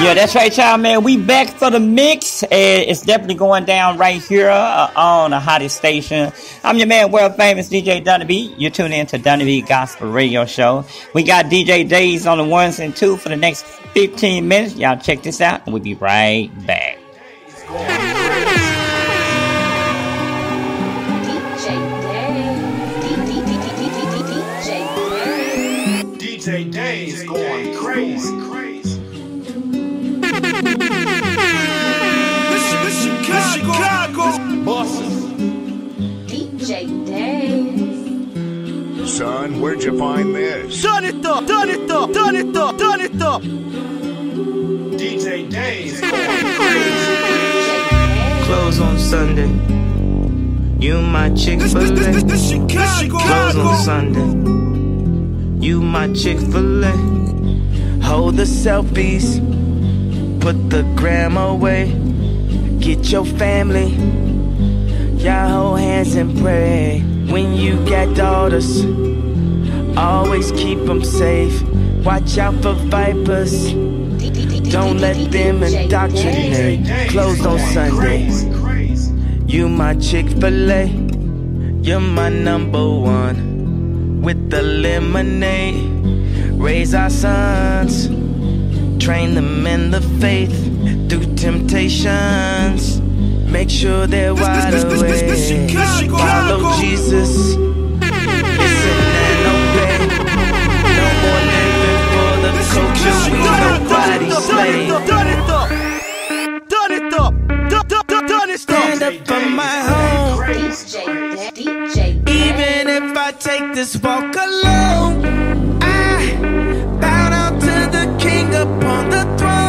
Yeah, that's right, y'all, man. We back for the mix. It's definitely going down right here on the hottest station. I'm your man, world famous DJ Donny B. You're tuning in to Donny B Gospel Radio Show. We got DJ Days on the ones and two for the next 15 minutes. Y'all check this out, and we'll be right back. DJ Days going crazy. Chicago bosses. DJ Days. Son, where'd you find this? Turn it up, turn it up, turn it up, turn it up. DJ Days going crazy. Close on Sunday. You my Chick-fil-A. Close on Sunday. You my Chick-fil-A. Hold the selfies. Put the gram away. Get your family, y'all hold hands and pray. When you got daughters, always keep them safe. Watch out for vipers, don't let them indoctrinate. Closed on Sunday. You my Chick-fil-A, you're my number one. With the lemonade, raise our sons, train them in the faith. Through temptations, make sure they're wide awake. Follow Jesus, listen and obey. No more living for the culture, we nobody's slave. Stand up for my home, even if I take this walk alone. I bow down to the King upon the throne.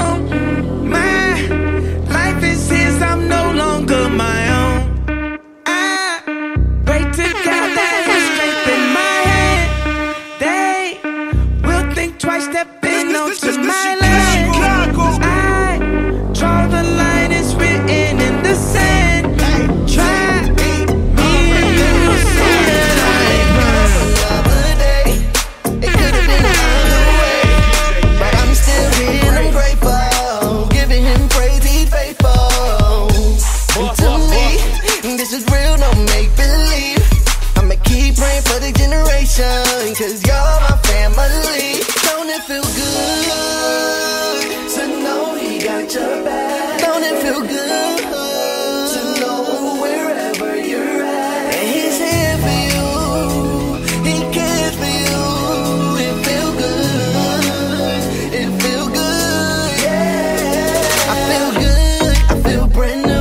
I'm no longer my own. I pray to God that His strength in my hand. They will think twice stepping onto my land. I draw the line, it's written in the sand. Try me and you will see that I ain't another day. It could have been another way, but I'm still here and I'm grateful. Giving Him praise, He's faithful. To me, this is real, no make-believe. I'ma keep praying for the generation, cause you're my family. Don't it feel good to know He got your back? Don't it feel good to know wherever you're at, and He's here for you, He cares for you. It feel good, it feel good, yeah. I feel good, I feel brand new.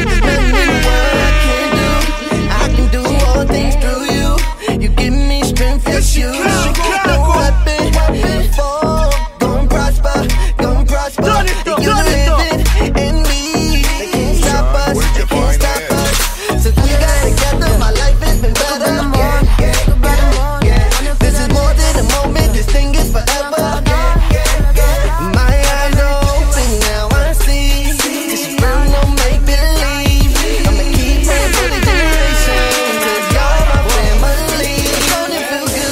You, no weapon formed, gon' prosper. You living in me, they can't stop us, they can't stop us. So we got together, my life has been better. This is more than a moment, this thing is forever. My eyes are open, now I see. This is real, no make believe. I'ma keep praying for the generation, cause y'all my family. Don't it feel good?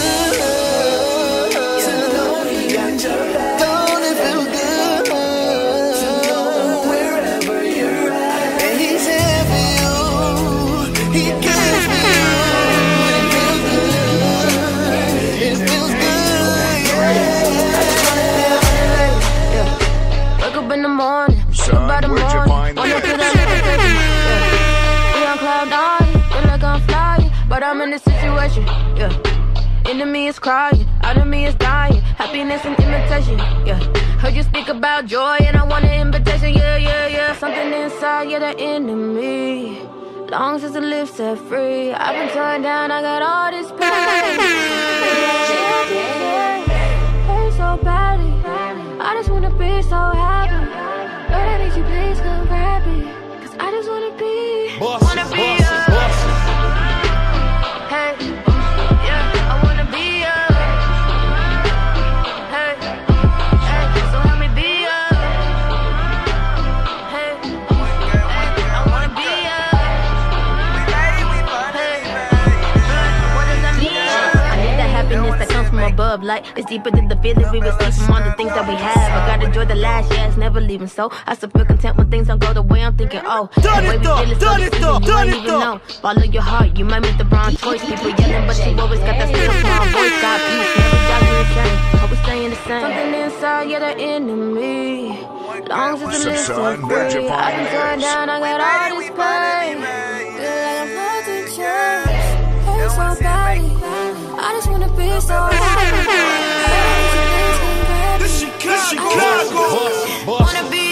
I'm in this situation, yeah. Enemy is crying, out of me is dying. Happiness and imitation, yeah. Heard you speak about joy and I want an invitation, yeah, yeah, yeah. Something inside, yeah, the enemy. Long since the lips set free, I've been torn down, I got all this pain. Hurt so badly, I just wanna be so happy. Lord, I need you, please come grab me, cause I just wanna be, wanna be hey, yeah, I wanna be hey, so help me be hey, I wanna be hey, what does that mean? I need that happiness that comes from above. Like, it's deeper than the feeling we receive from all the things that we have. I gotta enjoy the last, yeah, it's never leaving. So I still feel content when things don't go the way I'm thinking. Oh, the way we feel is so deceiving, you ain't even know. Follow your heart, you might make the wrong choice. People yelling, but you always got that still small voice. Got peace, never doubt you the same. Hope we staying the same. Something inside, you're the enemy. Long as it's a listen free. I can turn down, I got all this pain. Feel like I'm nothing changed. Hurt so badly. I just wanna be so happy. Chicago. Wanna be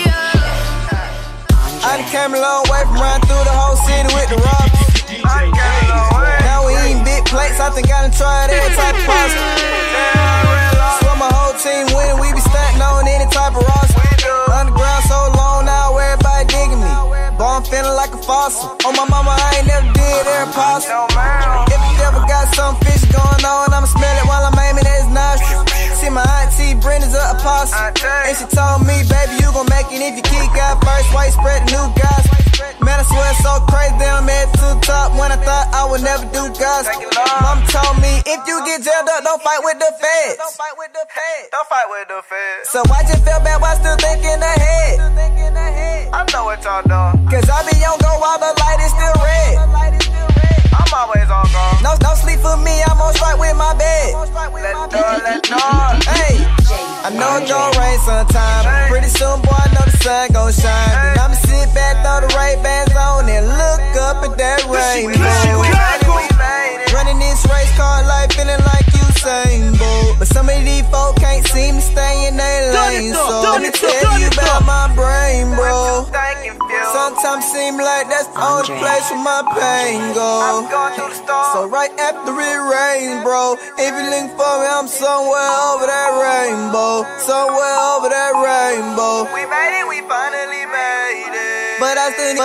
I done came a long way from running through the whole city with the robbers. Now we eating big plates, I think I done tried every type of pasta. Swear my whole team winning, we be stunting on any type of roster. Underground so long now, everybody digging me. Boy, I'm feeling like a fossil. On my mama, I ain't never did every possible. If you ever got some fish going on, I'ma smell it while I'm aiming at his nostrils. See my auntie Brenda's an apostle, and she told me, baby, you gon' make it if you kick out first. Why you spread the new guys? Man, I swear it's so crazy that I'm head to the top when I thought I would never do guys. Mom told me, if you get jailed up, don't fight with the feds. Don't fight with the feds. So I just feel bad while still thinking ahead. I know what y'all doing. Cause I be on go while the light is still red. I'm always on go. No sleep for me, I'm on strike with my bed. Let's go. Hey, I know it's gon' rain sometime. Pretty soon, boy, I know the sun gon' shine. Then I'ma sit back, throw the Ray-Bans on and look up at that rainbow. Running this race car life, feeling like Usain Bolt. But some of these folk can't seem to stay in their lane. So let me tell you about my brain, bro. Sometimes seem like that's the only place where my pain goes. So right after it rains, bro, if you looking for me, I'm somewhere over that rainbow. Somewhere over that rainbow. We made it, we finally made it. But I still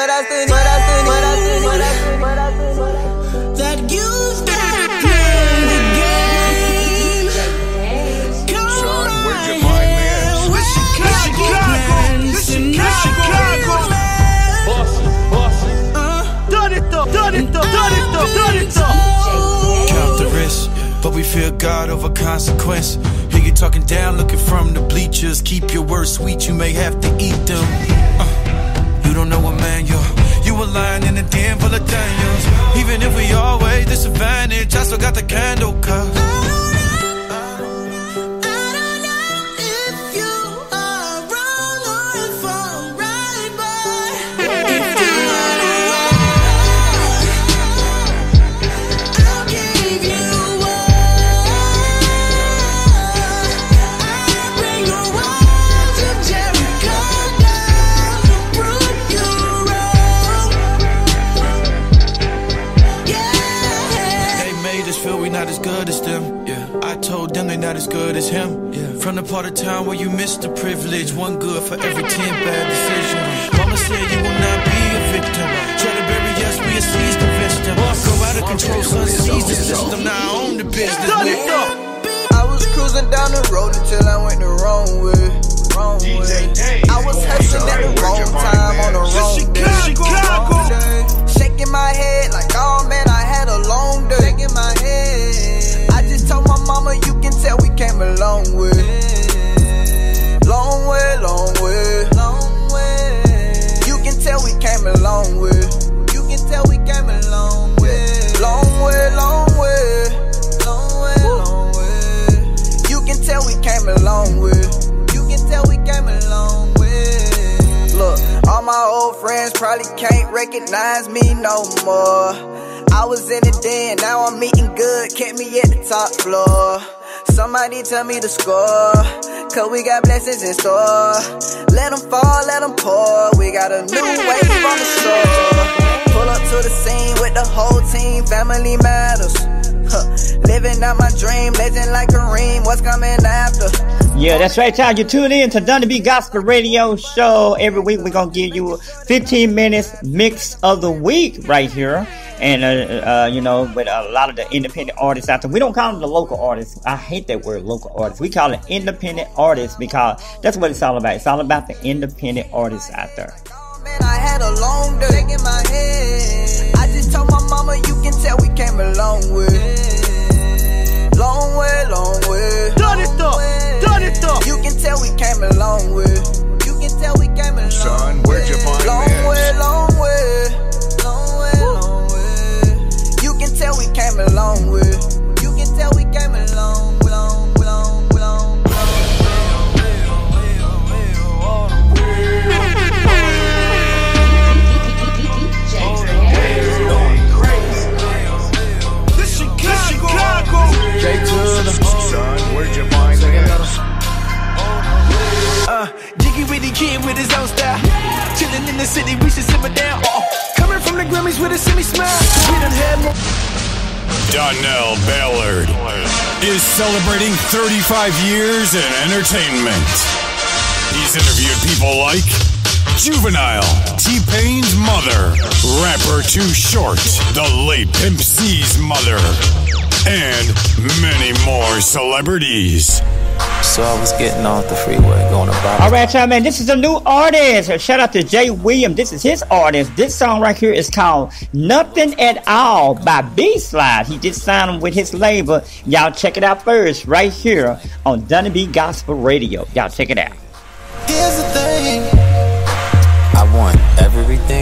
that you've got to play the game. Son, where'd you find this? Chicago. Done it up. Count the risk, but we fear God over consequence. Hear you talking down, looking from the bleachers. Keep your words sweet, you may have to eat them. You don't know what man you're. You a lion in a den full of Daniels. Even if we always disadvantage, I still got the candle cup. Not as good as them, yeah. I told them they not as good as him, yeah. From the part of town where you missed the privilege, one good for every 10 bad decisions. Mama said you will not be a victim. Try to bury us, we a seized the victim. Go out of control, son, seize the system. Now I own the business. I was cruising down the road until I went the wrong way. I was hustling at the wrong time on the wrong day. Shaking my head like, oh man, I had a long day. Shaking my head. I just told my mama, you can tell we came a long way. Long way. You can tell we came a long way. You can tell we came a long way. Long way. You can tell we came a long way. Look, all my old friends probably can't recognize me no more. I was in it then, now I'm eating good, kept me at the top floor. Somebody tell me the score, cause we got blessings in store. Let them fall, let them pour, we got a new wave on the shore. Pull up to the scene with the whole team, family matters. Living out my dream, legend like Kareem, what's coming after? Yeah, that's right, y'all. You tune in to Donna B Gospel Radio Show. Every week we're going to give you a 15 minutes mix of the week right here. And, you know, with a lot of the independent artists out there. We don't call them the local artists. I hate that word, local artists. We call it independent artists because that's what it's all about. It's all about the independent artists out there. Man, I had a long day in my head. I just told my mama, you can tell we came a long way. Long way. tell we came a long way. You can tell we came a long way. Son, where'd you find long this? way, long way. Long way, long way. You can tell we came a long way. You can tell we came a long, long, long, long, This Chicago. Son, where'd you find this? Jiggy with the kid with his own style. Chillin' in the city, we should simmer down. Coming from the Grammys with a semi-smile. We done had more. Donnell Ballard is celebrating 35 years in entertainment. He's interviewed people like Juvenile, T-Pain's mother, rapper Too Short, the late Pimp C's mother, and many more celebrities. So I was getting off the freeway going about. All right, y'all, man, this is a new artist. Shout out to Jay Williams. This is his artist. This song right here is called Nothing at All by B-Slide. He just signed him with his label. Y'all check it out first right here on Dunny B Gospel Radio. Y'all check it out. Here's the thing. I want everything,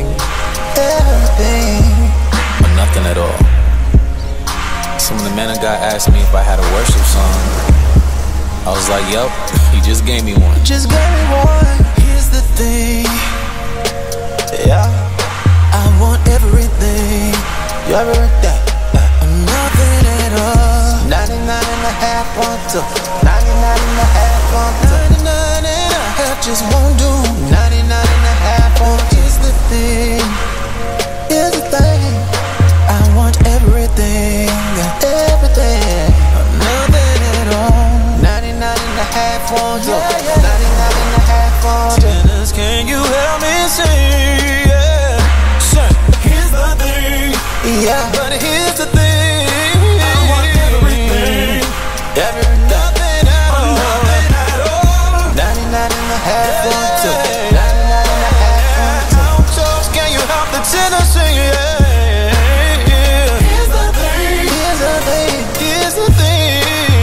but nothing at all. So when the man of God asked me if I had a worship song, I was like, yup, he just gave me one. Just gave me one. Here's the thing. Yeah. I want everything. You everything. Nothing at all. 99 and a half want to. 99 and a half want to. 99 and a half just won't do. 99 and a half want to. Here's the thing. Here's the thing. I want everything. Everything. Nothing at all. 99 and a half want to. 99 and a half want to. Sinners, can you help me sing? Yeah. Son, here's the thing. Yeah. But here's the thing. I want everything. Everything. Nothing at all. Nothing at all. 99 and a half want to. 99 and a half want to. So can you help the sinner sing? Yeah. Here's the thing. Here's the thing. Here's the thing.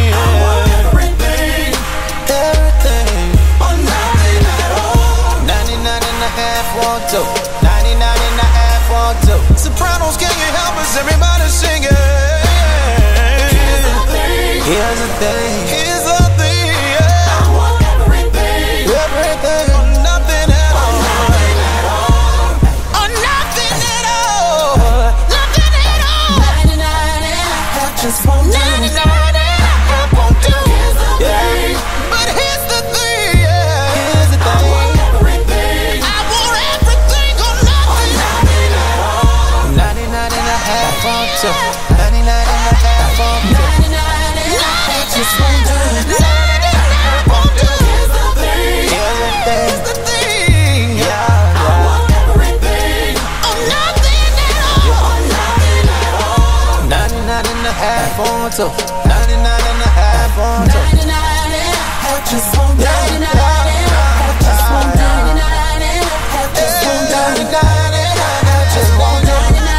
Want to 99 and a half want to. Sopranos, can you help us? Everybody sing it. Here's the thing. Here's the thing. Here's the thing. Yeah. I want everything. Everything. Or nothing at all. Nothing at all. Or nothing at all. Nothing at all. 99 and a half just won't do. 99 and a half won't do. Here's the thing. But here's the thing. Yeah. Here's the thing. Want to 99 and a half want to 99 and a half just won't do. 99 and a half won't do. Here's the thing. Here's the thing. Yeah. I want everything. Oh, nothing at all. Oh, nothing at all. 99 and a half want to. 99 and a half want to. 99 and a half just won't do. 99 and a half just won't do. 99 and a half just won't do. 99 and a half just won't do.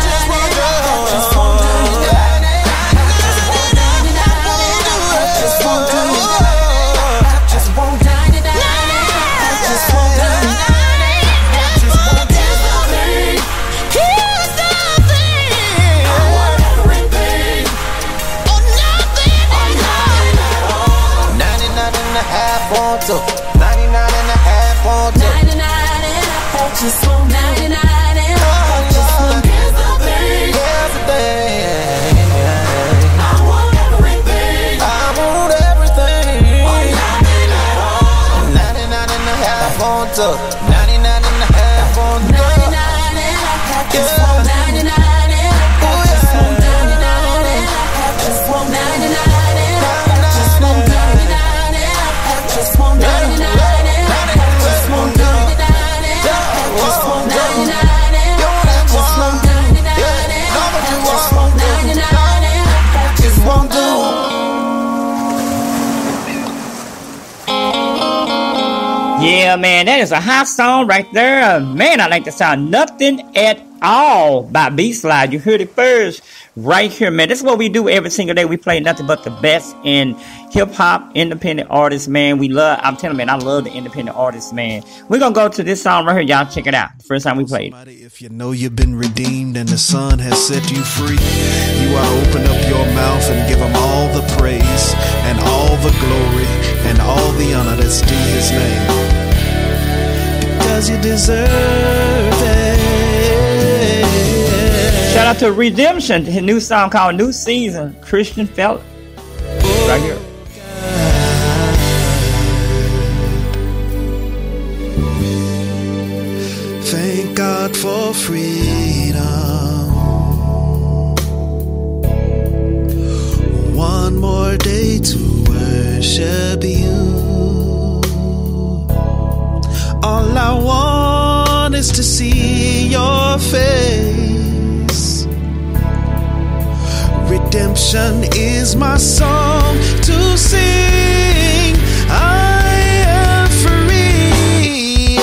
So 99 and a half want to. 99 and a half just want 99 and a half just want. Here's the thing. Here's the thing. I want everything. I want everything. Or nothing at all. 99 and a half want to. 99 and a half want to. 99 and a half just want 99 and a half just want 99 and a half just want 99 and a half just want 99 and a half just want 99 and a half just want 99 and a half just want 99 and a half just want 99 and a half just want 99 and a half just want do. Yeah, man, that is a hot song right there. Man, I like the sound. Nothing at All by B-Slide. You heard it first right here, man. This is what we do every single day. We play nothing but the best in hip-hop, independent artists, man. I'm telling you, man, I love the independent artists, man. We're going to go to this song right here. Y'all check it out. First time we played. If you know you've been redeemed and the Son has set you free, you ought to open up your mouth and give him all the praise and all the glory and all the honor that's due his name. Because you deserve it. Shout out to Redemption, his new song called New Season, Christian Fella. Right here. Thank God for freedom. One more day to worship you. All I want is to see your face. Redemption is my song to sing. I am free.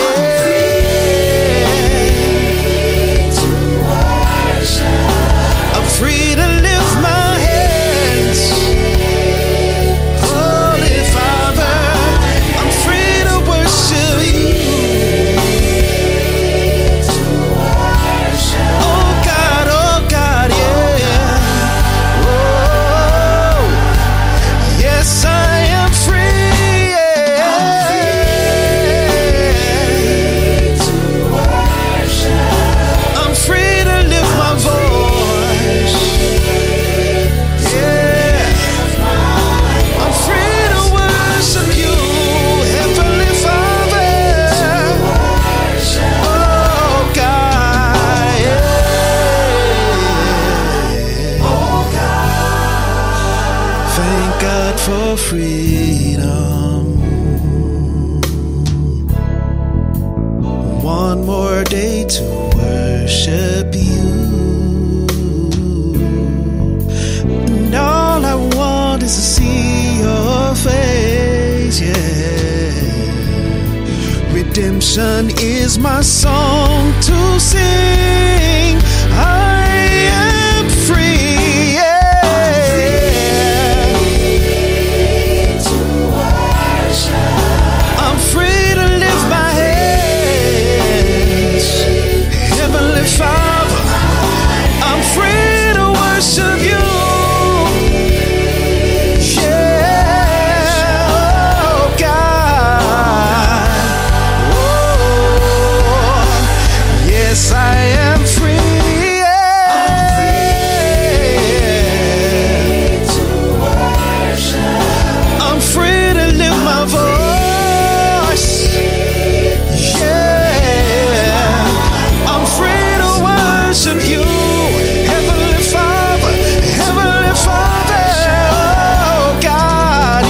I'm free to lift my hands. Holy Father, I'm free to worship you. Oh God, yeah. Oh, yes, I am free. Yeah. I'm free to lift my voice. Yeah. I'm free to worship you, Heavenly Father. Oh God, yeah. Thank God for freedom. One more day to worship you. And all I want is to see your face, yeah. Redemption is my song to sing. I am free, yeah. I'm free to lift my hands. Heavenly Father, I'm free to worship you. Yeah, oh God. Oh, yes, I am free. Yeah. I'm free to lift my voice. Yeah, I'm free to worship you, Heavenly Father, Heavenly Father. Oh God,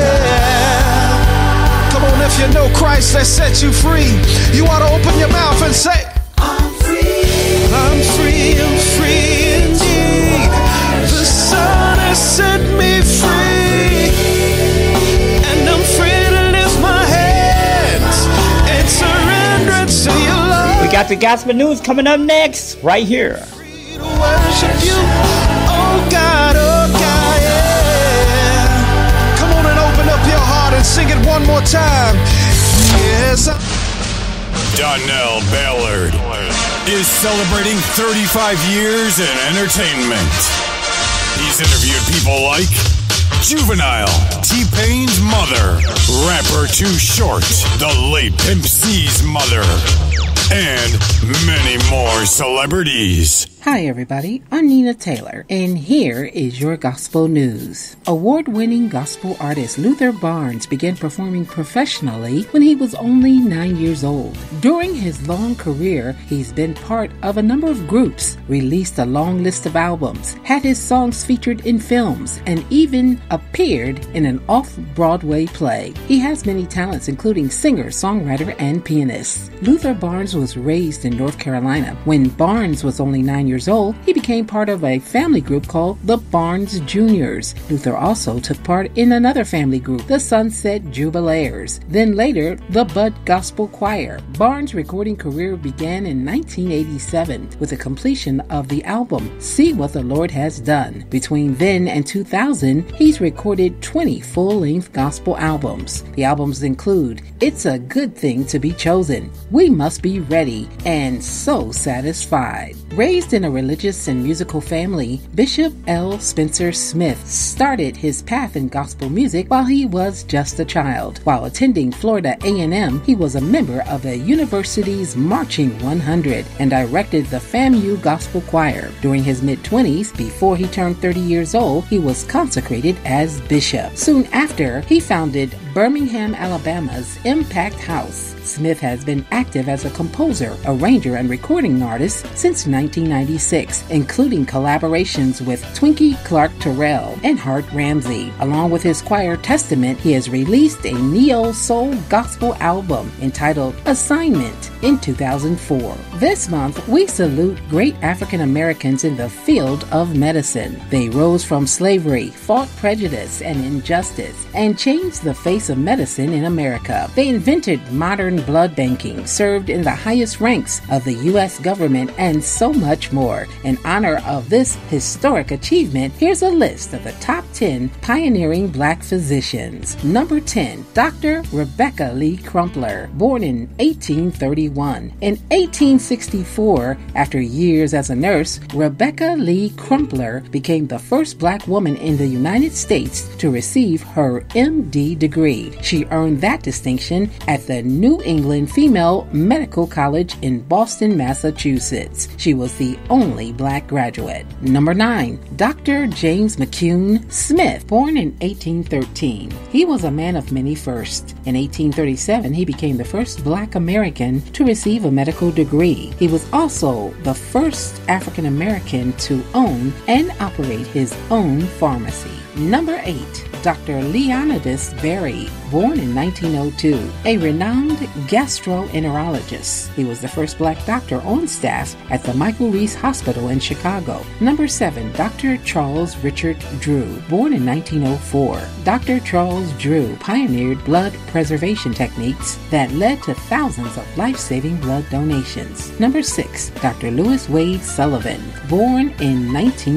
yeah. Come on, if you know Christ that set you free, you ought to open your mouth and say, I'm free, I'm free, I'm free indeed. The Son has set me free, and I'm free to lift my hands and surrender to your love. We got the gospel news coming up next, right here. Free to worship you, oh God, yeah. Come on and open up your heart and sing it one more time. Yes, Donnell Ballard is celebrating 35 years in entertainment. He's interviewed people like Juvenile, T-Pain's mother, rapper Too Short, the late Pimp C's mother, and many more celebrities. Hi everybody, I'm Nina Taylor, and here is your gospel news. Award-winning gospel artist Luther Barnes began performing professionally when he was only 9 years old. During his long career, he's been part of a number of groups, released a long list of albums, had his songs featured in films, and even appeared in an off-Broadway play. He has many talents, including singer, songwriter, and pianist. Luther Barnes was raised in North Carolina. When Barnes was only 9 years old, he became part of a family group called the Barnes Juniors. Luther also took part in another family group, the Sunset Jubilaires. Then later, the Bud Gospel Choir. Barnes' recording career began in 1987 with the completion of the album See What the Lord Has Done. Between then and 2000, he's recorded 20 full-length gospel albums. The albums include It's a Good Thing to Be Chosen, We Must Be Ready, and So Satisfied. Raised in a religious and musical family, Bishop L. Spencer Smith started his path in gospel music while he was just a child. While attending Florida A&M, he was a member of the university's Marching 100 and directed the FAMU Gospel Choir. During his mid-20s, before he turned 30 years old, he was consecrated as bishop. Soon after, he founded Birmingham, Alabama's Impact House. Smith has been active as a composer, arranger, and recording artist since 1996, including collaborations with Twinkie Clark Terrell and Hart Ramsey. Along with his choir Testament, he has released a neo-soul gospel album entitled Assignment in 2004. This month, we salute great African Americans in the field of medicine. They rose from slavery, fought prejudice and injustice, and changed the face of medicine in America. They invented modern blood banking, served in the highest ranks of the U.S. government, and so much more. In honor of this historic achievement, here's a list of the top 10 pioneering black physicians. Number 10, Dr. Rebecca Lee Crumpler, born in 1831. In 1864, after years as a nurse, Rebecca Lee Crumpler became the first black woman in the United States to receive her MD degree. She earned that distinction at the New England Female Medical College in Boston, Massachusetts. She was the only black graduate. Number 9, Dr. James McCune Smith, born in 1813. He was a man of many firsts. In 1837, he became the first black American to receive a medical degree. He was also the first African American to own and operate his own pharmacy. Number 8, Dr. Leonidas Berry, born in 1902, a renowned gastroenterologist. He was the first black doctor on staff at the Michael Reese Hospital in Chicago. Number 7, Dr. Charles Richard Drew, born in 1904. Dr. Charles Drew pioneered blood preservation techniques that led to thousands of life-saving blood donations. Number 6, Dr. Lewis Wade Sullivan, born in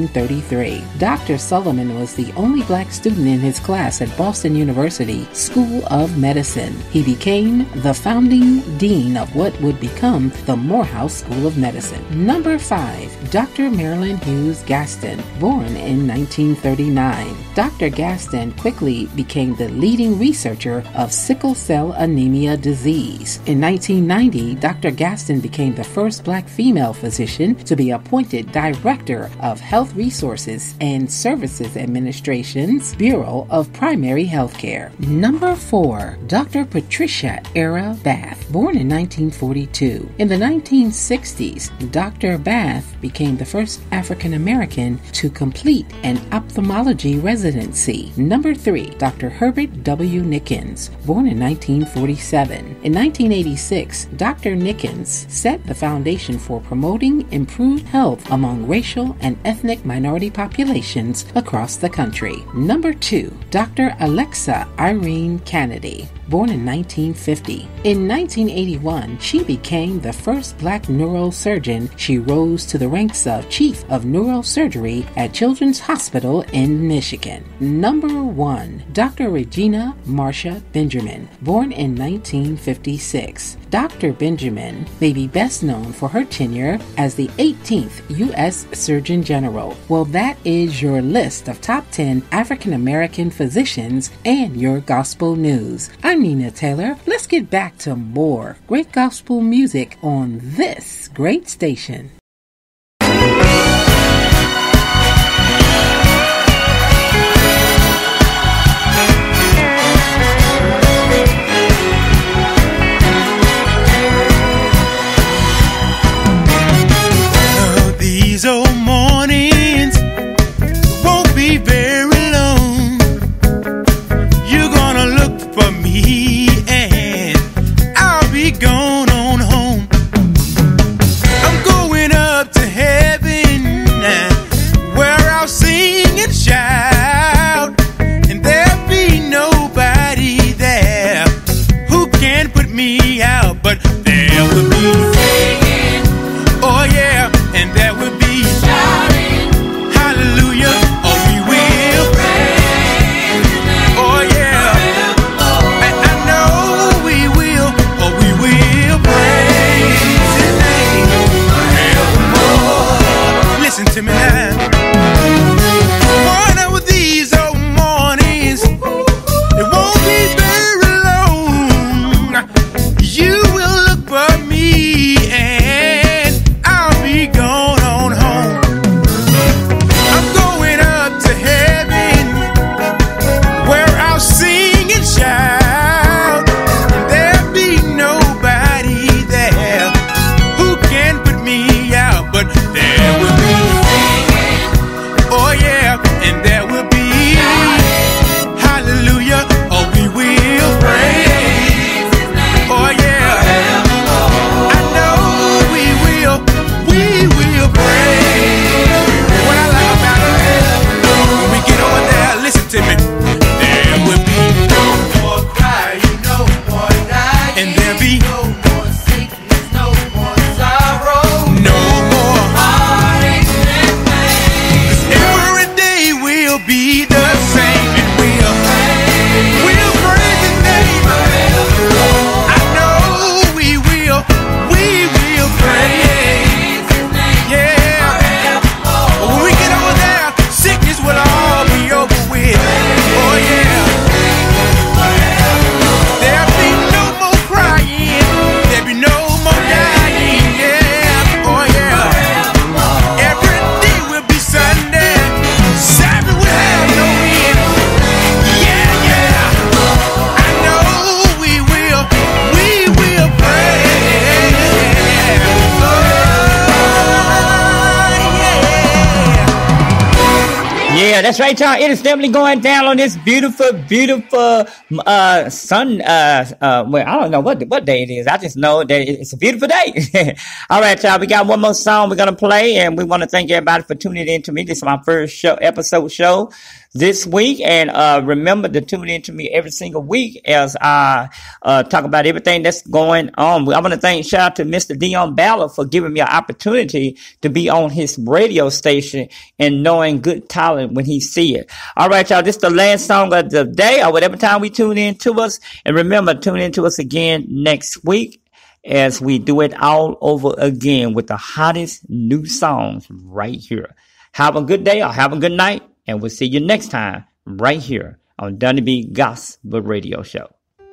1933. Dr. Sullivan was the only black student in his class at Boston University School of Medicine. He became the founding dean of what would become the Morehouse School of Medicine. Number 5, Dr. Marilyn Hughes Gaston, born in 1939. Dr. Gaston quickly became the leading researcher of sickle cell anemia disease. In 1990, Dr. Gaston became the first black female physician to be appointed Director of Health Resources and Services Administration's Bureau of Primary Health Care. Number 4, Dr. Patricia Era Bath, born in 1942. In the 1960s, Dr. Bath became the first African American to complete an ophthalmology residency. Number 3, Dr. Herbert W. Nickens, born in 1947. In 1986, Dr. Nickens set the foundation for promoting improved health among racial and ethnic minority populations across the country. Number 2, Dr. Alexa Irene Kennedy, born in 1950. In 1981, she became the first black neurosurgeon. She rose to the ranks of Chief of Neurosurgery at Children's Hospital in Michigan. Number 1, Dr. Regina Marcia Benjamin, born in 1956. Dr. Benjamin may be best known for her tenure as the 18th U.S. Surgeon General. Well, that is your list of top 10 African American physicians and your gospel news. I'm Nina Taylor. Let's get back to more great gospel music on this great station. These old mornings won't be very long. You're gonna look for me and I'll be gone on home. I'm going That's right, y'all. It is definitely going down on this beautiful sun. Well, I don't know what day it is. I just know that it's a beautiful day. All right, y'all. We got one more song we're gonna play, and we want to thank everybody for tuning in to me. This is my first episode this week, and remember to tune in to me every single week as I talk about everything that's going on. I want to shout out to Mr. Dion Ballard for giving me an opportunity to be on his radio station and knowing good talent when he see it. All right, y'all, this is the last song of the day or whatever time we tune in to us. And remember, tune in to us again next week as we do it all over again with the hottest new songs right here. Have a good day or have a good night. And we'll see you next time right here on Donnie B Gospel Radio Show.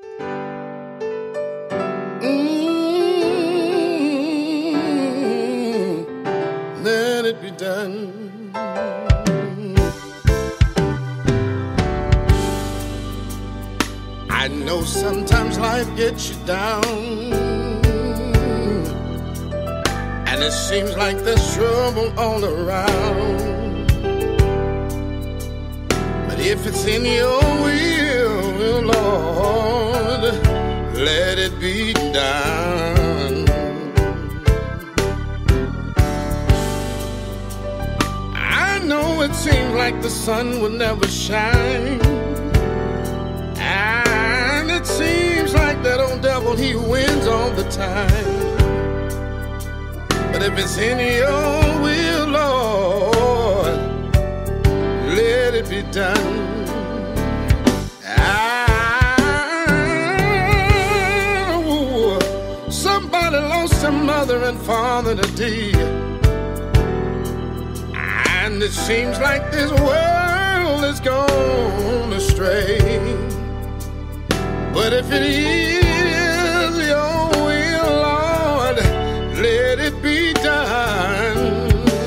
Let it be done. I know sometimes life gets you down, and it seems like there's trouble all around. If it's in your will, Lord, let it be done. I know it seems like the sun will never shine, and it seems like that old devil, he wins all the time. But if it's in your will, Lord, let it be done. Somebody lost their mother and father today, and it seems like this world is gone astray. But if it is your will, Lord, let it be done.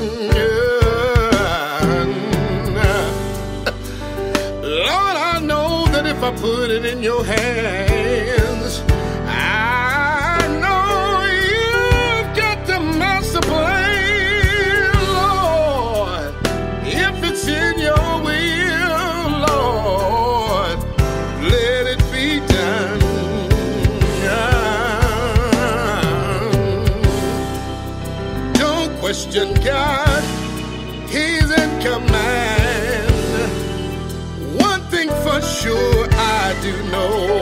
If I put it in your hands, I know you've got the master plan, Lord. If it's in your will, Lord, let it be done. Don't question God, He's in command. For sure I do know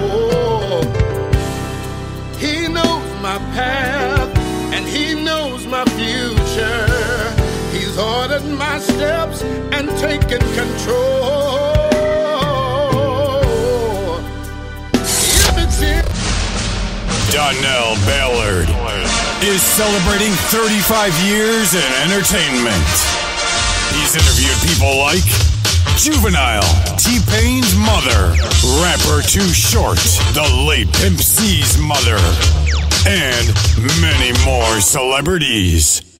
He knows my path and He knows my future. He's ordered my steps and taken control. If it's in Donnell Ballard is celebrating 35 years in entertainment. He's interviewed people like Juvenile, T-Pain's mother, rapper Too Short, the late Pimp C's mother, and many more celebrities.